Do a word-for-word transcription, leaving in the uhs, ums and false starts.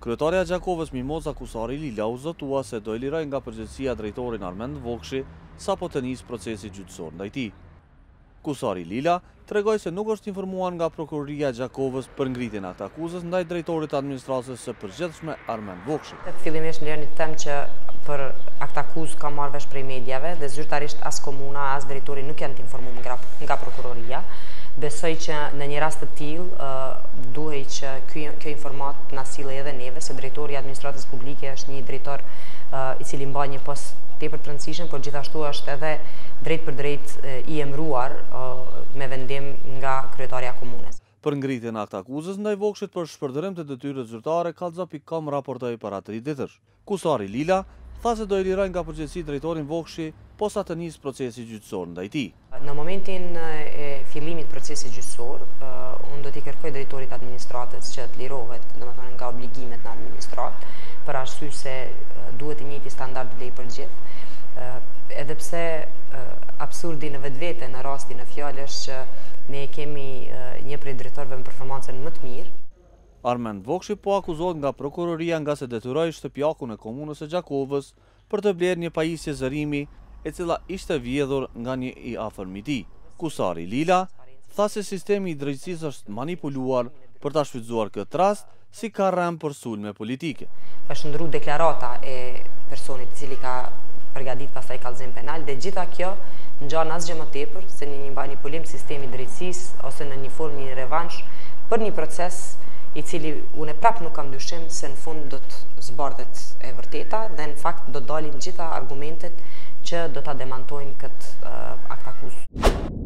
Kryetarja e Gjakovës Mimoza Kusari Lila u zotua se do e liroj nga përgjegjësia drejtorin Armend Vokshi sapo të nisë procesi gjyqësor ndaj tij. Kusari Lila tregoi se nuk është informuar nga prokuroria e Gjakovës për ngritjen e akta akuzës ndaj drejtorit të administratës së përgjithshme Armend Vokshi. Fillimisht më lejoni të them që për akta akuzë ka marrë vesh prej mediave dhe zyrtarisht as komuna as drejtori nuk janë të informuar nga, nga prokuroria. Besoj që në një rast të tillë uh, duhej që kjo, kjo informat na sillej edhe neve, se drejtori i administratës publike është një drejtor uh, i cili mban një post tepër të rëndësishëm, por gjithashtu është edhe drejt për drejt uh, i emëruar uh, me vendim nga kryetaria e komunës. Për ngritjen e akta akuzës ndaj Vokshit për shpërdorim të detyrës zyrtare, kallza pikë com raportoi para tri ditësh. Kusari Lila tha se do i liroj nga përgjegjësi drejtorin Vokshi posa të nisë procesi gjyqësor ndaj tij. Në momentin e fillimit procesi gjyqësor, uh, unë do t'i kërkoj drejtorit administratës që të lirohet, domethënë nga obligimet në administrat, për arsye se uh, duhet i njëjti standard lej për gjithë. Uh, edhe pse uh, absurdi në vetvete në rastin e fjalës që ne kemi uh, një prej drejtorëve me performancën më të mirë. Armend Vokshi po akuzohet nga prokuroria nga se detyroi shtëpiakun e komunës së Gjakovës për të blerë një pajisje zërimi e cila ishte vjedhur nga një i afërm i tij. Kusari Lila tha se sistemi i drejtësisë është manipuluar për ta shfrytzuar këtë rast si karrem për sulme politike. Është ndru deklarata e personit i cili ka përgatitur pastaj kallëzim penal dhe gjitha kjo ngjan asgjë më tepër se në një manipulim sistemi i drejtësisë ose në një formë një revansh për një proces i cili unë prap nuk kam dyshim se në fund do të zbardhet e vërteta dhe në fakt do dalin gjitha argumentet që do ta demantojnë këtë uh, akt akuzë.